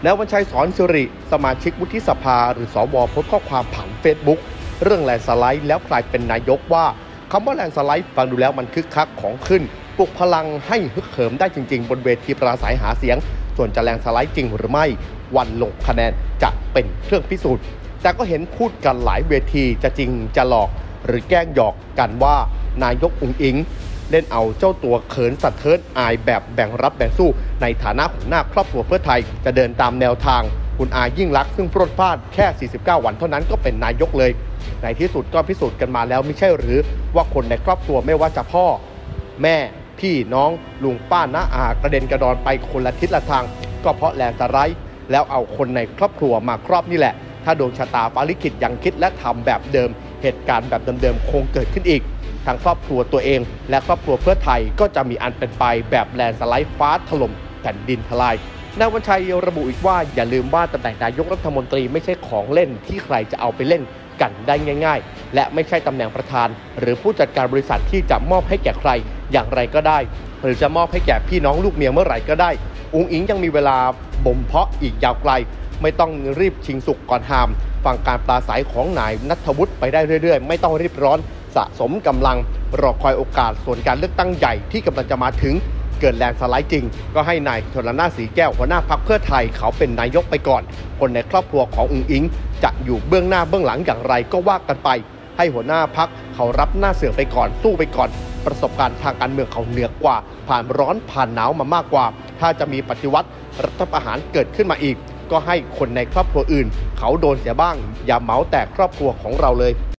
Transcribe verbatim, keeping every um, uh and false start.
แล้ววันชัยสอนสิริสมาชิกวุฒิสภาหรือสวโพสต์ข้อความผ่านเฟซบุ๊กเรื่องแลนสไลด์แล้วกลายเป็นนายกว่าคำว่าแลนสไลด์ฟังดูแล้วมันคึกคักของขึ้นปลุกพลังให้ฮึกเหิมได้จริงๆบนเวทีปราศัยหาเสียงส่วนจะแลนสไลด์จริงหรือไม่วันลงคะแนนจะเป็นเครื่องพิสูจน์แต่ก็เห็นพูดกันหลายเวทีจะจริงจะหลอกหรือแกล้งหยอกกันว่านายกอุ๊งอิ๊งเล่นเอาเจ้าตัวเขินสะเทินอายแบบแบ่งรับแบ่งสู้ในฐานะหัวหน้าครอบครัวเพื่อไทยจะเดินตามแนวทางคุณอายิ่งลักษณ์ซึ่งโปรดพลาดแค่สี่สิบเก้าวันเท่านั้นก็เป็นนายกเลยในที่สุดก็พิสูจน์กันมาแล้วไม่ใช่หรือว่าคนในครอบครัวไม่ว่าจะพ่อแม่พี่น้องลุงป้าน้าอากระเด็นกระดอนไปคนละทิศละทางก็เพราะแลนสไลด์แล้วเอาคนในครอบครัวมาครอบนี่แหละถ้าดวงชะตาฟ้าลิขิตยังคิดและทำแบบเดิมเหตุการณ์แบบเดิมๆคงเกิดขึ้นอีกทางครอบครัวตัวเองและครอบครัวเพื่อไทยก็จะมีอันเป็นไปแบบแลนสไลด์ฟ้าถล่มแผ่นดินทลายนายวันชัยระบุอีกว่าอย่าลืมว่าตำแหน่งนายกรัฐมนตรีไม่ใช่ของเล่นที่ใครจะเอาไปเล่นกันได้ง่ายๆและไม่ใช่ตำแหน่งประธานหรือผู้จัดการบริษัทที่จะมอบให้แก่ใครอย่างไรก็ได้หรือจะมอบให้แก่พี่น้องลูกเมียเมื่อไหร่ก็ได้อุ๊งอิ๊งยังมีเวลาบ่มเพาะอีกยาวไกลไม่ต้องรีบชิงสุกก่อนหามฟังการปราศัยของนายณัฐวุฒิไปได้เรื่อยๆไม่ต้องรีบร้อนสะสมกำลังรอคอยโอกาสส่วนการเลือกตั้งใหญ่ที่กำลังจะมาถึงเกิดแลนสไลด์จริงก็ให้นายชลน่านสีแก้วหัวหน้าพรรคเพื่อไทยเขาเป็นนายกไปก่อนคนในครอบครัวของอุ๊งอิ๊งจะอยู่เบื้องหน้าเบื้องหลังอย่างไรก็ว่ากันไปให้หัวหน้าพรรคเขารับหน้าเสือไปก่อนสู้ไปก่อนประสบการณ์ทางการเมืองเขาเหนือกว่าผ่านร้อนผ่านหนาวมามากกว่าถ้าจะมีปฏิวัติรัฐประหารเกิดขึ้นมาอีกก็ให้คนในครอบครัวอื่นเขาโดนเสียบ้างอย่าเหมาแต่ครอบครัวของเราเลย